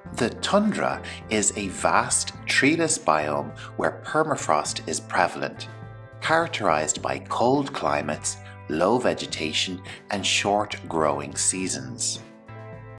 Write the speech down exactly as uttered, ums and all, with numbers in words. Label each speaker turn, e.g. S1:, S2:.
S1: The tundra is a vast treeless biome where permafrost is prevalent, characterized by cold climates, low vegetation, and short growing seasons.